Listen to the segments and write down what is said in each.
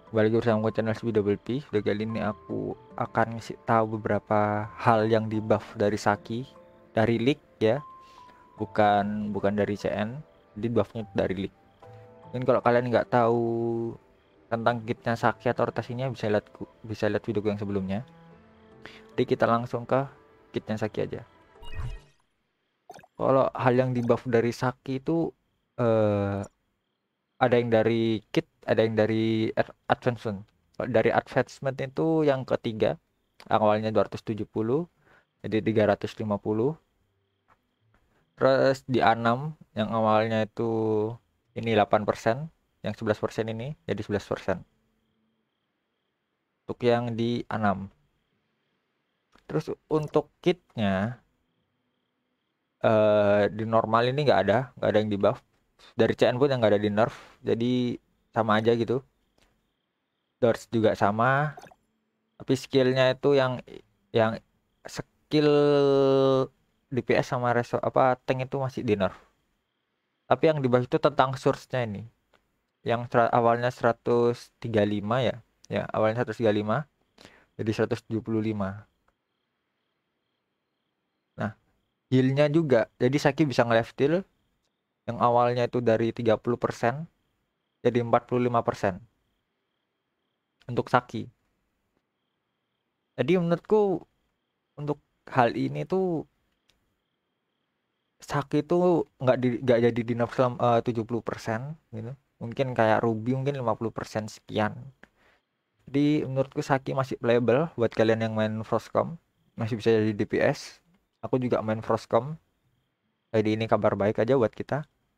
Balik bersama aku channel SBWP. Udah kali ini aku akan ngasih tahu beberapa hal yang di buff dari Saki, dari league ya, bukan dari CN. Jadi buffnya dari league. Dan kalau kalian nggak tahu tentang kitnya Saki atau rotasinya, bisa lihat video yang sebelumnya. Jadi kita langsung ke kitnya Saki aja. Kalau hal yang di buff dari Saki itu eh, ada yang dari kit, ada yang dari advancement. Kalau dari advancement itu yang ketiga, awalnya 270 jadi 350. Terus di A6 yang awalnya itu ini 8%, yang 11% ini jadi 11% untuk yang di A6. Terus untuk kitnya di normal ini nggak ada yang di buff. Dari CN pun yang nggak ada di nerf, jadi sama aja gitu. Dodge juga sama, tapi skillnya itu yang skill DPS sama tank itu masih di nerf. Tapi yang dibahas itu tentang source-nya ini. Yang awalnya 135 ya. Ya, awalnya 135 jadi 175. Nah, heal-nya juga. Jadi Saki bisa nge-left heal yang awalnya itu dari 30% jadi 45% untuk Saki. Jadi menurutku untuk hal ini tuh Saki itu nggak jadi di nerf 70% gitu. Mungkin kayak Ruby mungkin 50% sekian. Jadi menurutku Saki masih playable buat kalian yang main Frostcom. Masih bisa jadi DPS. Aku juga main Frostcom. Jadi ini kabar baik aja buat kita.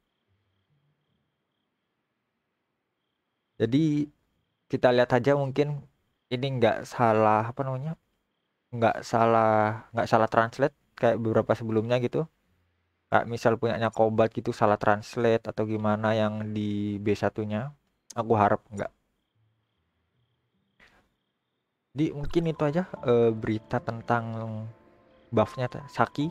Jadi kita lihat aja mungkin ini nggak salah translate kayak beberapa sebelumnya gitu. Kayak misal punyanya Kobat gitu salah translate atau gimana yang di B1-nya. Aku harap nggak. Jadi mungkin itu aja berita tentang buffnya Saki.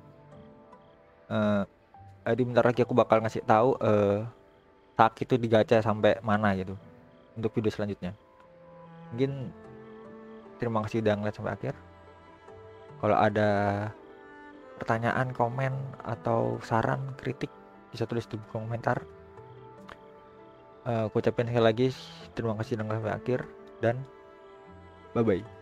Eh, jadi bentar lagi aku bakal ngasih tahu Saki itu digacha sampai mana gitu untuk video selanjutnya. Mungkin terima kasih udah ngeliat sampai akhir. Kalau ada pertanyaan, komen, atau saran, kritik bisa tulis di komentar. Aku ucapin sekali lagi terima kasih udah ngeliat sampai akhir dan bye bye.